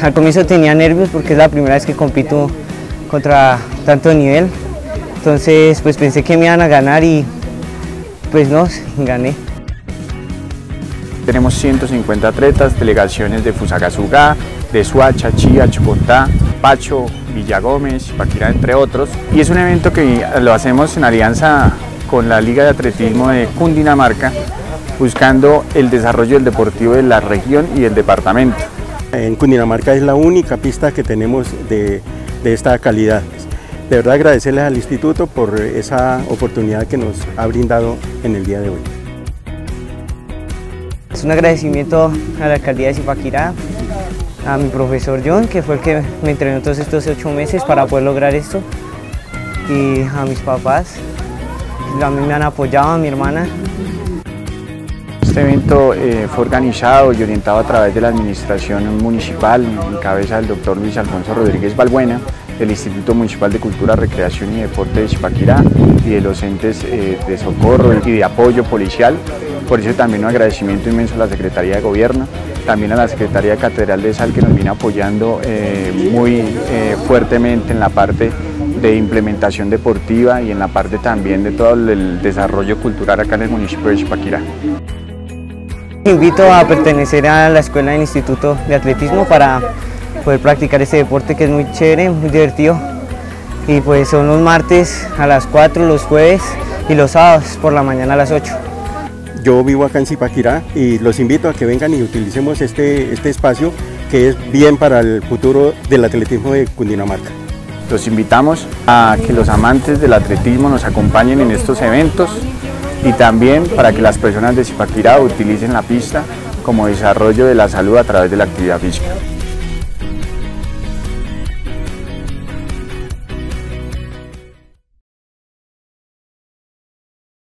al comienzo tenía nervios porque es la primera vez que compito contra tanto nivel. Entonces pues pensé que me iban a ganar y pues no, gané. Tenemos 150 atletas, delegaciones de Fusagasugá, de Suacha, Chía, Chocontá, Pacho, Villagómez, Zipaquirá, entre otros. Y es un evento que lo hacemos en alianza con la Liga de Atletismo de Cundinamarca, buscando el desarrollo del deportivo de la región y del departamento. En Cundinamarca es la única pista que tenemos de esta calidad. De verdad agradecerles al instituto por esa oportunidad que nos ha brindado en el día de hoy. Es un agradecimiento a la alcaldía de Zipaquirá, a mi profesor John, que fue el que me entrenó todos estos 8 meses para poder lograr esto, y a mis papás, que también me han apoyado, a mi hermana. Este evento fue organizado y orientado a través de la administración municipal, en cabeza del doctor Luis Alfonso Rodríguez Balbuena, del Instituto Municipal de Cultura, Recreación y Deporte de Zipaquirá y de los entes de socorro y de apoyo policial. Por eso también un agradecimiento inmenso a la Secretaría de Gobierno, también a la Secretaría de Catedral de Sal, que nos viene apoyando muy fuertemente en la parte de implementación deportiva y en la parte también de todo el desarrollo cultural acá en el municipio de Zipaquirá. Invito a pertenecer a la escuela del Instituto de Atletismo para poder practicar este deporte que es muy chévere, muy divertido. Y pues son los martes a las 4, los jueves y los sábados por la mañana a las 8. Yo vivo acá en Zipaquirá y los invito a que vengan y utilicemos este espacio que es bien para el futuro del atletismo de Cundinamarca. Los invitamos a que los amantes del atletismo nos acompañen en estos eventos y también para que las personas de Zipaquirá utilicen la pista como desarrollo de la salud a través de la actividad física.